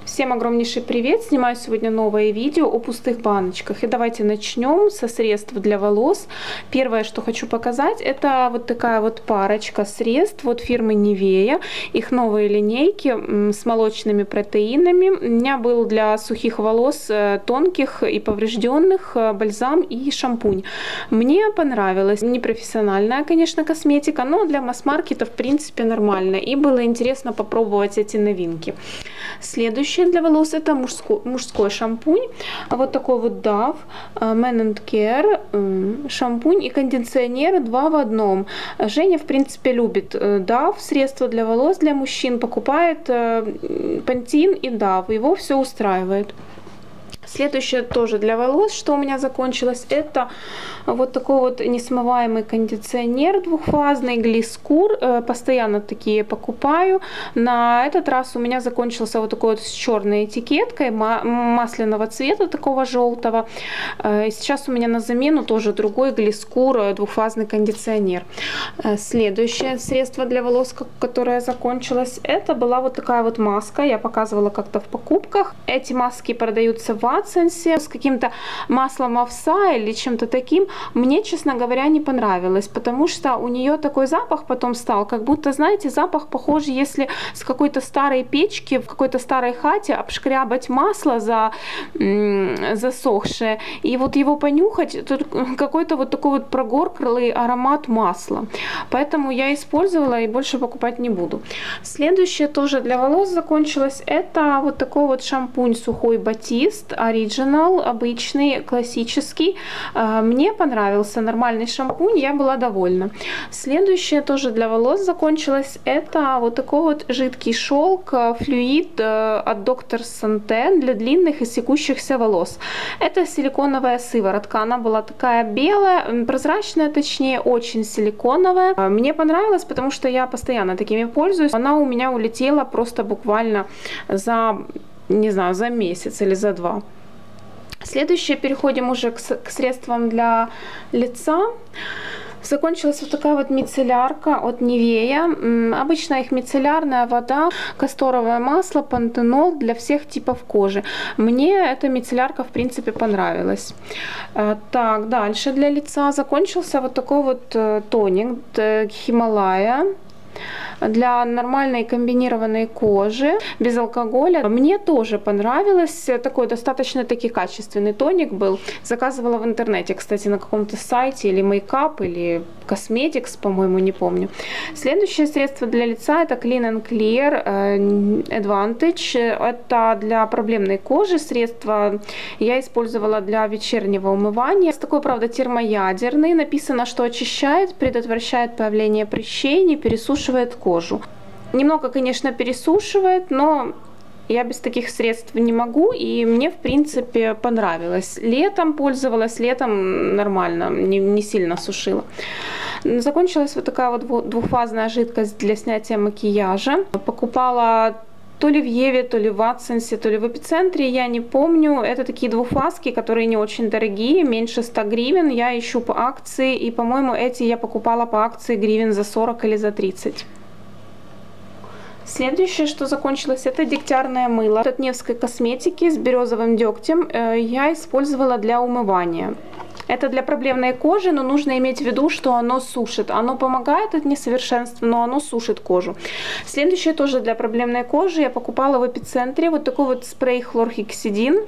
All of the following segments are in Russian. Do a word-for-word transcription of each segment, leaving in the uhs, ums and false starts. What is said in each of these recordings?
Всем огромнейший привет! Снимаю сегодня новое видео о пустых баночках. И давайте начнем со средств для волос. Первое, что хочу показать, это вот такая вот парочка средств от фирмы Nivea. Их новые линейки с молочными протеинами. У меня был для сухих волос, тонких и поврежденных, бальзам и шампунь. Мне понравилось. Непрофессиональная, конечно, косметика, но для масс-маркета в принципе нормально. И было интересно попробовать эти новинки. Следующее для волос это мужской, мужской шампунь. Вот такой вот Dove Men and Care шампунь и кондиционер два в одном. Женя в принципе любит Dove, средства для волос для мужчин, покупает Pantene и Dove, его все устраивает. Следующее тоже для волос, что у меня закончилось, это вот такой вот несмываемый кондиционер двухфазный Глискур. Постоянно такие покупаю. На этот раз у меня закончился вот такой вот с черной этикеткой, масляного цвета, такого желтого. Сейчас у меня на замену тоже другой Глискур двухфазный кондиционер. Следующее средство для волос, которое закончилось, это была вот такая вот маска. Я показывала как-то в покупках. Эти маски продаются в с каким-то маслом овса или чем-то таким. Мне, честно говоря, не понравилось, потому что у нее такой запах потом стал, как будто, знаете, запах похожий, если с какой-то старой печки в какой-то старой хате обшкрябать масло за, засохшее, и вот его понюхать, тут какой-то вот такой вот прогорклый аромат масла. Поэтому я использовала и больше покупать не буду. Следующее тоже для волос закончилось, это вот такой вот шампунь сухой Батист Original, обычный, классический. Мне понравился нормальный шампунь, я была довольна. Следующее тоже для волос закончилось, это вот такой вот жидкий шелк, флюид от доктор Santen для длинных и секущихся волос. Это силиконовая сыворотка, она была такая белая, прозрачная точнее, очень силиконовая. Мне понравилось, потому что я постоянно такими пользуюсь. Она у меня улетела просто буквально за, не знаю, за месяц или за два. Следующее, переходим уже к, к средствам для лица. Закончилась вот такая вот мицеллярка от Nivea. Обычно их мицеллярная вода, касторовое масло, пантенол для всех типов кожи. Мне эта мицеллярка в принципе понравилась. Так, дальше для лица закончился вот такой вот тоник Хималая. Для нормальной комбинированной кожи, без алкоголя. Мне тоже понравилось. Такой достаточно таки качественный тоник был. Заказывала в интернете, кстати, на каком-то сайте, или Makeup, или Cosmetics, по-моему, не помню. Следующее средство для лица это Clean and Clear Advantage. Это для проблемной кожи средство. Я использовала для вечернего умывания. Такой, правда, термоядерный. Написано, что очищает, предотвращает появление прыщей, не пересушивает кожу. Кожу. Немного, конечно, пересушивает, но я без таких средств не могу, и мне, в принципе, понравилось. Летом пользовалась, летом нормально, не, не сильно сушила. Закончилась вот такая вот двухфазная жидкость для снятия макияжа. Покупала то ли в Еве, то ли в Ватсонсе, то ли в Эпицентре, я не помню. Это такие двухфазки, которые не очень дорогие, меньше ста гривен. Я ищу по акции, и, по-моему, эти я покупала по акции гривен за сорок или за тридцать. Следующее, что закончилось, это дегтярное мыло от Невской косметики с березовым дегтем. Я использовала для умывания. Это для проблемной кожи, но нужно иметь в виду, что оно сушит. Оно помогает от несовершенств, но оно сушит кожу. Следующее тоже для проблемной кожи. Я покупала в Эпицентре вот такой вот спрей хлорхексидин.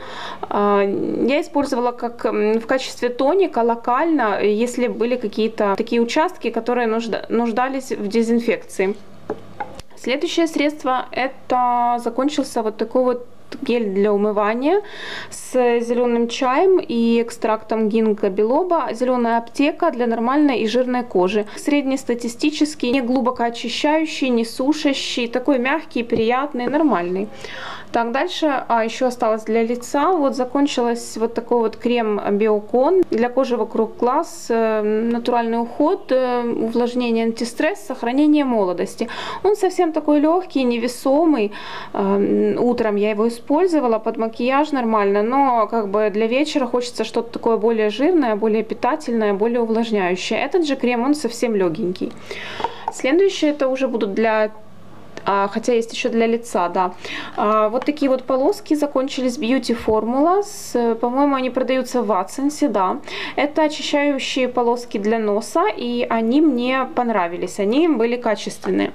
Я использовала как в качестве тоника локально, если были какие-то такие участки, которые нуждались в дезинфекции. Следующее средство, это закончился вот такой вот гель для умывания с зеленым чаем и экстрактом гинка билоба. Зеленая аптека для нормальной и жирной кожи. Среднестатистический, не глубоко очищающий, не сушащий, такой мягкий, приятный, нормальный. Так, дальше, а еще осталось для лица, вот закончилась вот такой вот крем Биокон для кожи вокруг глаз, натуральный уход, увлажнение, антистресс, сохранение молодости. Он совсем такой легкий, невесомый, утром я его использовала под макияж нормально, но как бы для вечера хочется что-то такое более жирное, более питательное, более увлажняющее. Этот же крем, он совсем легенький. Следующее это уже будут для А, хотя есть еще для лица, да. А, вот такие вот полоски закончились. Beauty Formula. По-моему, они продаются в Watsons, да. Это очищающие полоски для носа, и они мне понравились. Они были качественные.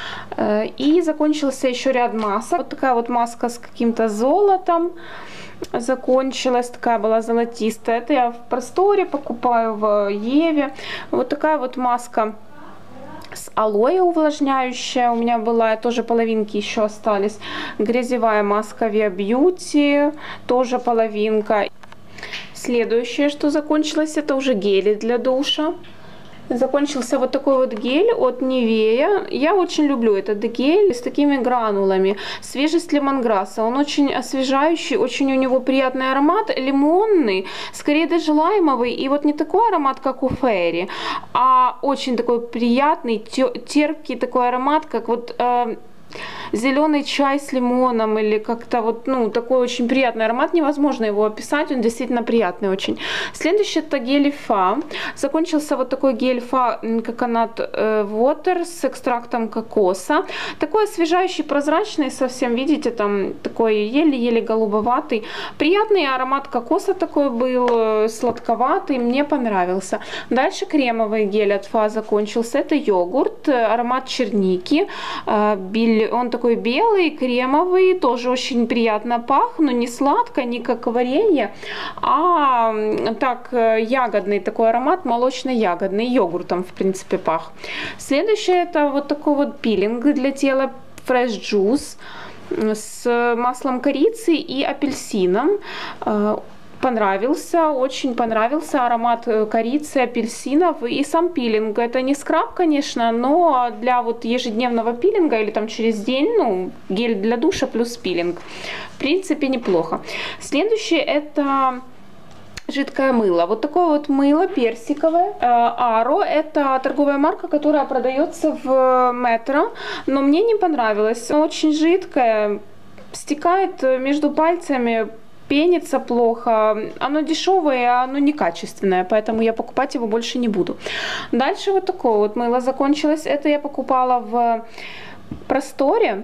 И закончился еще ряд масок. Вот такая вот маска с каким-то золотом закончилась, такая была золотистая. Это я в Просторе покупаю, в Еве. Вот такая вот маска с алоэ увлажняющая у меня была, тоже половинки еще остались. Грязевая маска Via Beauty, тоже половинка. Следующее, что закончилось, это уже гели для душа. Закончился вот такой вот гель от Nivea. Я очень люблю этот гель с такими гранулами. Свежесть лемонграсса. Он очень освежающий, очень у него приятный аромат, лимонный, скорее даже лаймовый. И вот не такой аромат, как у Фейри, а очень такой приятный, терпкий такой аромат, как вот... Э, зеленый чай с лимоном или как-то вот, ну, такой очень приятный аромат, невозможно его описать, он действительно приятный очень. Следующий это гель Фа. Закончился вот такой гель Фа Coconut Water с экстрактом кокоса. Такой освежающий, прозрачный совсем, видите, там такой еле-еле голубоватый. Приятный аромат кокоса такой был, сладковатый, мне понравился. Дальше кремовый гель от Фа закончился. Это йогурт, аромат черники, он такой белый, кремовый, тоже очень приятно пах, но не сладко, не как варенье, а так ягодный такой аромат, молочно-ягодный, йогуртом в принципе пах. Следующее это вот такой вот пилинг для тела Fresh Juice с маслом корицы и апельсином. Понравился, очень понравился аромат корицы, апельсинов и сам пилинг. Это не скраб, конечно, но для вот ежедневного пилинга или там через день, ну, гель для душа плюс пилинг, в принципе, неплохо. Следующее это жидкое мыло. Вот такое вот мыло персиковое. Аро — это торговая марка, которая продается в Метро, но мне не понравилось. Очень жидкое, стекает между пальцами, пенится плохо, оно дешевое, оно некачественное, поэтому я покупать его больше не буду. Дальше вот такое вот мыло закончилось. Это я покупала в Просторе.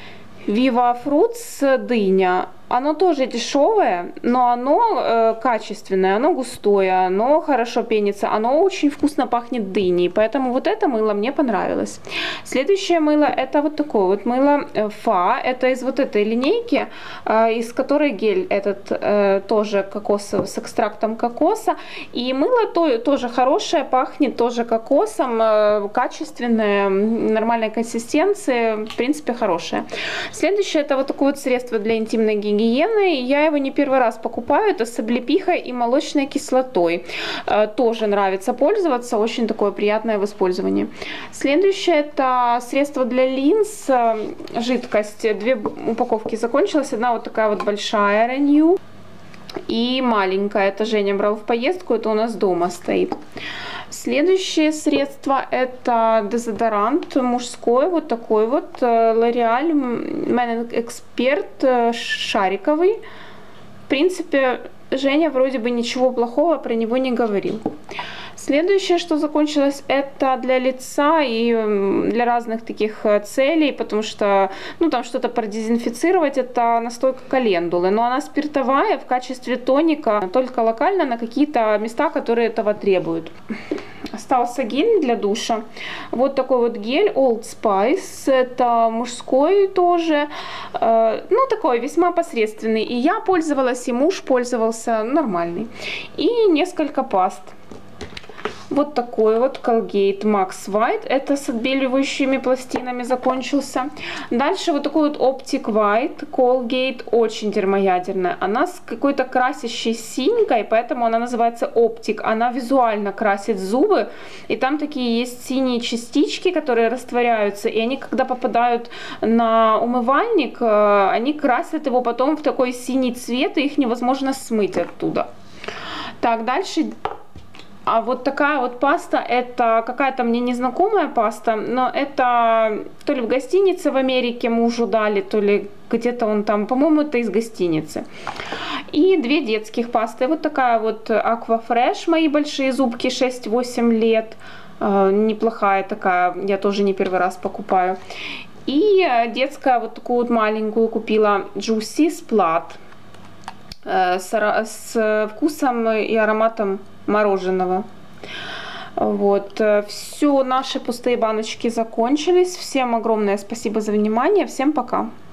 Viva Fruits дыня. Оно тоже дешевое, но оно э, качественное, оно густое, оно хорошо пенится, оно очень вкусно пахнет дыней, поэтому вот это мыло мне понравилось. Следующее мыло это вот такое вот мыло Фа, это из вот этой линейки, э, из которой гель этот э, тоже кокосовый, с экстрактом кокоса, и мыло то, тоже хорошее, пахнет тоже кокосом, э, качественное, нормальной консистенции, в принципе хорошее. Следующее это вот такое вот средство для интимной гигиены. Я его не первый раз покупаю. Это с облепихой и молочной кислотой. Тоже нравится пользоваться. Очень такое приятное в использовании. Следующее это средство для линз. Жидкость. Две упаковки закончилась. Одна вот такая вот большая Renew. И маленькая. Это Женя брал в поездку. Это у нас дома стоит. Следующее средство это дезодорант мужской, вот такой вот, L'Oreal Men Expert шариковый. В принципе, Женя вроде бы ничего плохого про него не говорил. Следующее, что закончилось, это для лица и для разных таких целей, потому что, ну, там что-то продезинфицировать, это настойка календулы, но она спиртовая в качестве тоника, только локально на какие-то места, которые этого требуют. Остался гель для душа. Вот такой вот гель Old Spice, это мужской тоже, ну, такой весьма посредственный. И я пользовалась, и муж пользовался, нормальный. И несколько паст. Вот такой вот Colgate Max White. Это с отбеливающими пластинами закончился. Дальше вот такой вот Optic White Colgate. Очень термоядерная. Она с какой-то красящей синькой, поэтому она называется Optic. Она визуально красит зубы. И там такие есть синие частички, которые растворяются. И они, когда попадают на умывальник, они красят его потом в такой синий цвет, и их невозможно смыть оттуда. Так, дальше... А вот такая вот паста, это какая-то мне незнакомая паста, но это то ли в гостинице в Америке мужу дали, то ли где-то он там, по-моему, это из гостиницы. И две детских пасты. Вот такая вот Aqua Fresh, мои большие зубки, шесть-восемь лет. Неплохая такая, я тоже не первый раз покупаю. И детская вот такую вот маленькую купила Juicy Splat с, с вкусом и ароматом мороженого. Вот, все, наши пустые баночки закончились. Всем огромное спасибо за внимание. Всем пока.